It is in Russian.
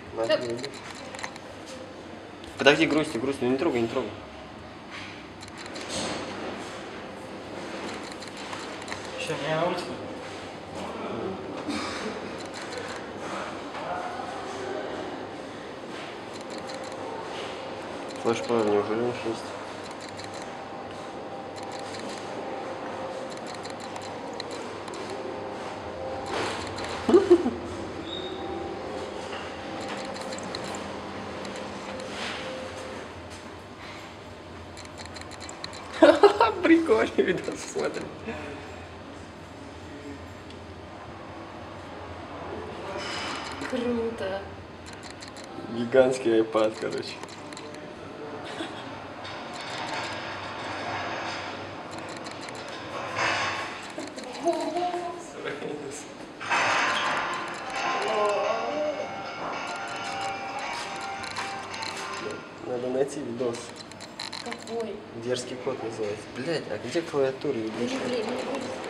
Подожди, грусти, не трогай, не трогай. Что, меня на улицу? Флэш-плеер, неужели он 6? Прикольный видос, смотри. Круто. Гигантский iPad, короче. Надо найти видос. Какой? Дерзкий кот называется. Блять, а где клавиатура? Да не, блин, не будет.